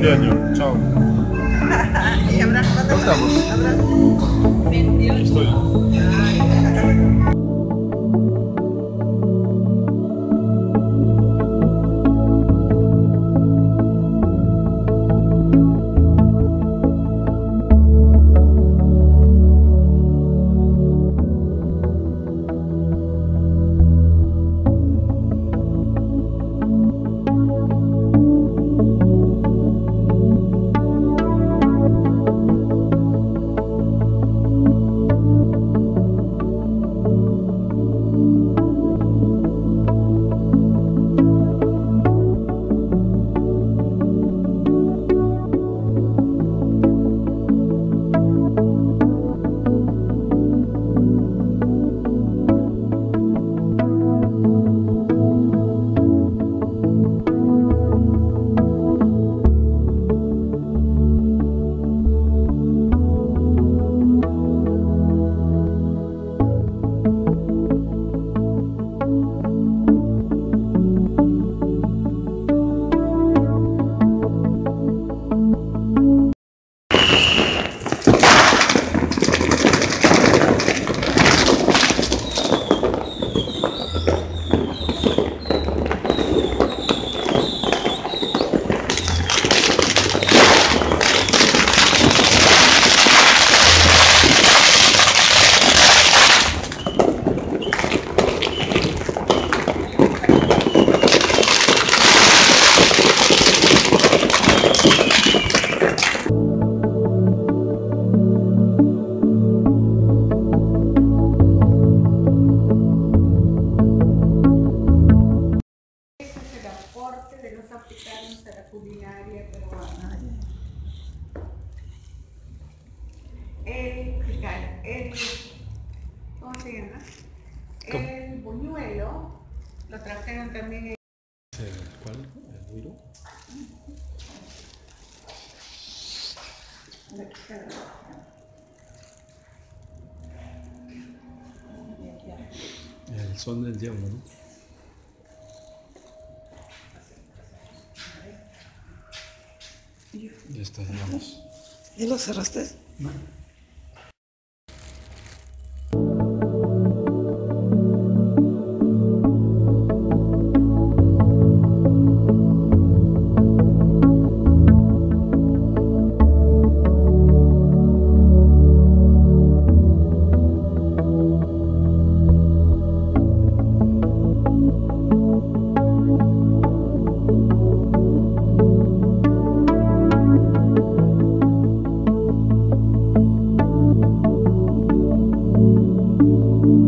cumpleaños. Chao. ¿Y abrazo? ¿Cómo estamos? ¿Abrazo? 28. Estoy. De los africanos a la culinaria peruana. ¿Cómo se llama? El buñuelo lo trajeron también en... ¿Cuál? ¿El Duiro? El son del diablo, ¿no? Ya está, digamos. ¿Ya lo cerraste? No.